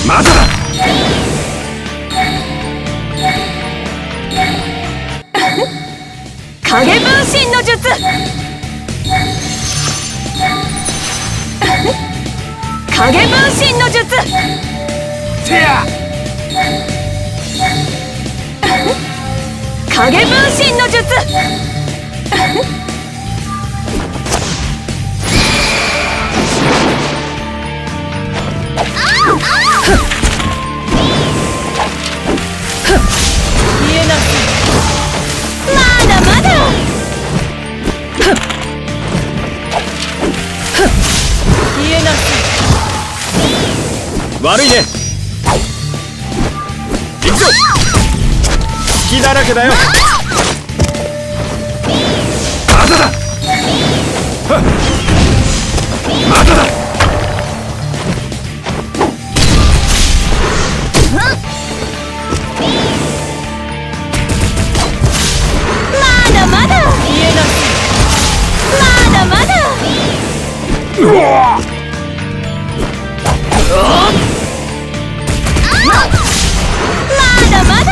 まだだ。 影分身の術。影分身の術。 てや。 影分身の術。見えなく。まだまだ。見えなく。 悪いね。行くぞ。隙だらけだよ。まだだ。まだだ。うわっ。 まだまだ。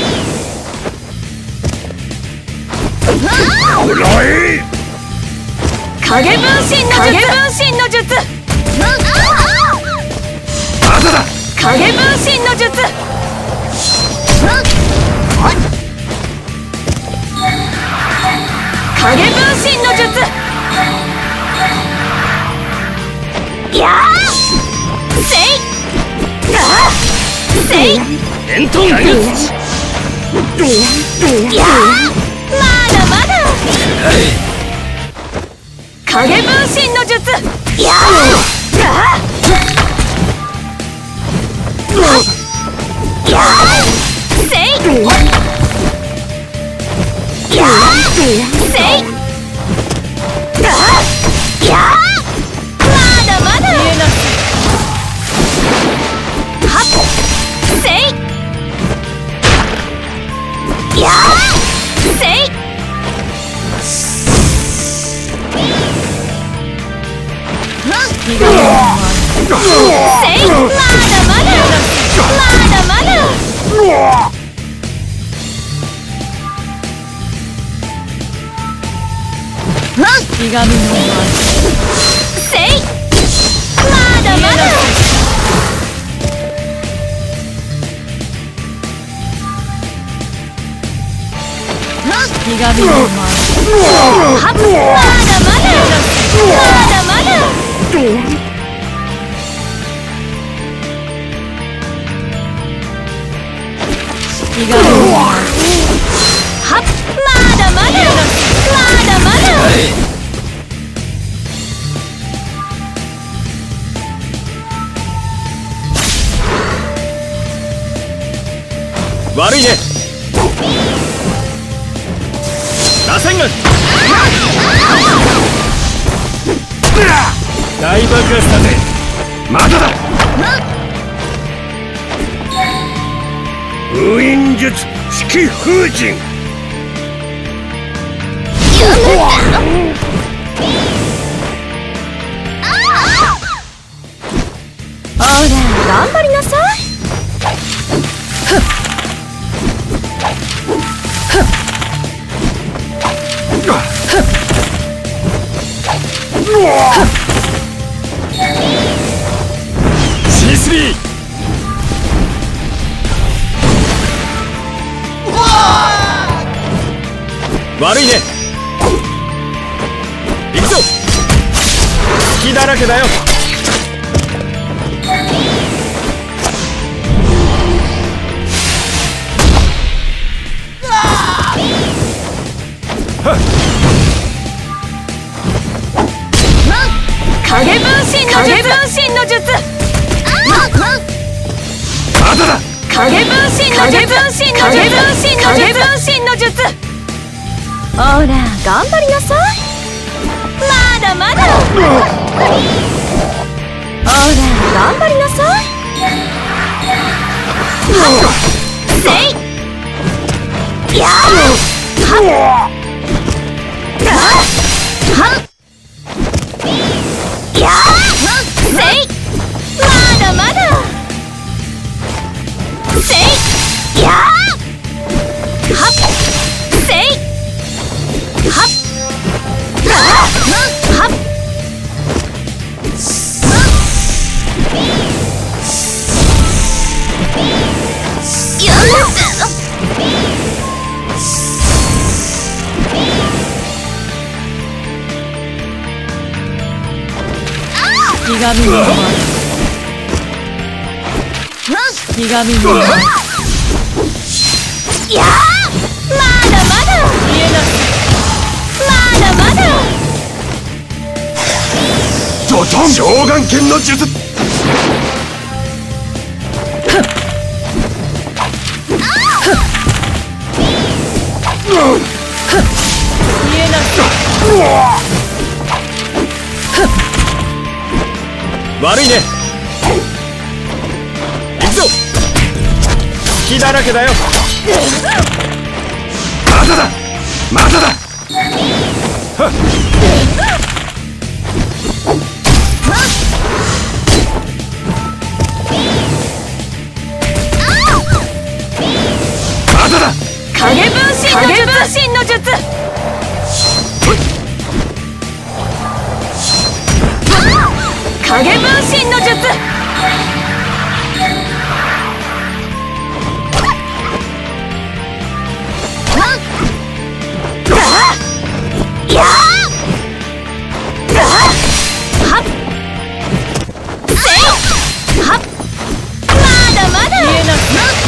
影分身の術。 まだだ。 影分身の術。影分身の術。いやーせいせい伝統が打つ。 いやーまだまだ。影分身の術。いやーいやーせいいやーせいいやーまだまだ。はっせいいやーせいせいまだまだ。まだまだ。ひがみのせいまだまだ。ひがみのはっまだまだ。まだまだ。ひがみのはっまだまだ。まだまだ。 悪いね。螺旋が大爆発だぜ。まだだ。封印術式封神。 ほら頑張りなさい。 C3。悪いね。行くぞ。隙だらけだよ。 影分身の術。 まだだ。 影分身の術。ほら頑張りなさい。まだまだ。ほら頑張りなさい。せいいやはっいやせいまだまだ。 がみの間ひがみの間いやー、まだまだ見えなくまだまだドトン召喚剣の術見えな悪いね。行くぞ。隙だらけだよ。まだだまだだ。はっまだだ。 影分身の術影分身の術いやはっせいはっまだまだ見えなく